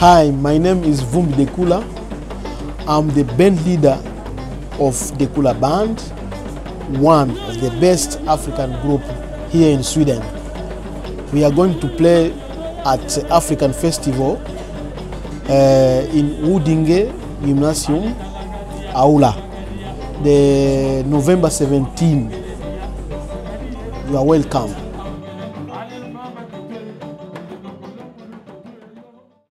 Hi, my name is Vumbi Dekula. I'm the band leader of Dekula Band, one of the best African group here in Sweden. We are going to play at African Festival in Udinge Gymnasium, Aula, the November 17. You are welcome.